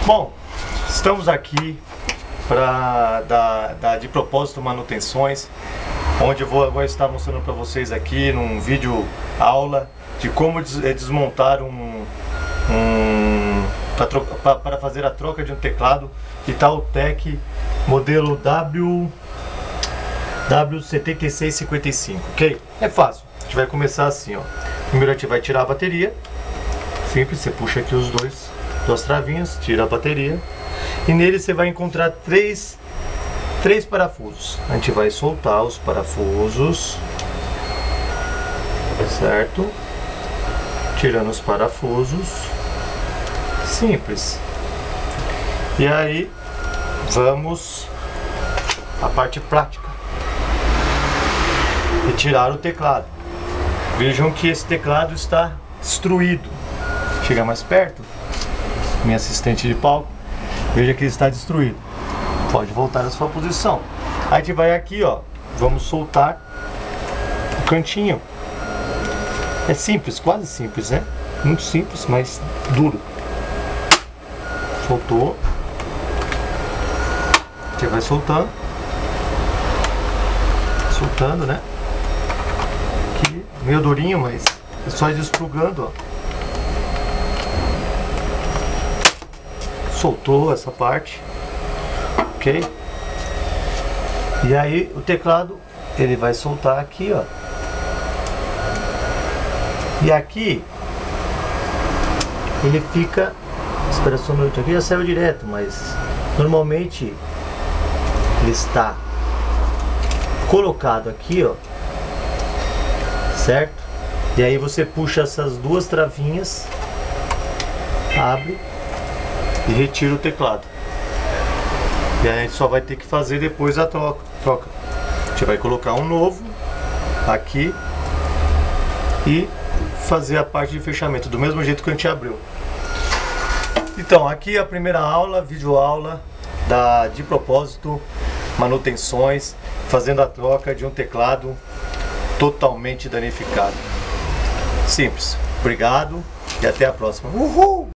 Bom, estamos aqui para dar de propósito manutenções, onde eu vou estar mostrando para vocês aqui num vídeo aula de como desmontar para fazer a troca de um teclado Itautec modelo W7655, ok? É fácil, a gente vai começar assim, ó. Primeiro a gente vai tirar a bateria, simples, você puxa aqui duas travinhas, tira a bateria e nele você vai encontrar três parafusos. A gente vai soltar os parafusos, certo? Tirando os parafusos, simples. E aí vamos à parte prática, retirar o teclado. Vejam que esse teclado está destruído. Chega mais perto, minha assistente de palco. Veja que ele está destruído. Pode voltar à sua posição. Aí a gente vai aqui, ó. Vamos soltar o cantinho. É simples, quase simples, né? Muito simples, mas duro. Soltou. A gente vai soltando. Soltando, né? Aqui, meio durinho, mas é só ir desplugando, ó. Soltou essa parte, ok? E aí o teclado ele vai soltar aqui, ó. E aqui ele fica, espera só um minuto, aqui já saiu direto, mas normalmente ele está colocado aqui, ó, certo? E aí você puxa essas duas travinhas, abre e retira o teclado. E aí a gente só vai ter que fazer depois a troca. A gente vai colocar um novo aqui e fazer a parte de fechamento do mesmo jeito que a gente abriu. Então aqui a primeira aula, videoaula de propósito, manutenções, fazendo a troca de um teclado totalmente danificado. Simples. Obrigado e até a próxima. Uhul!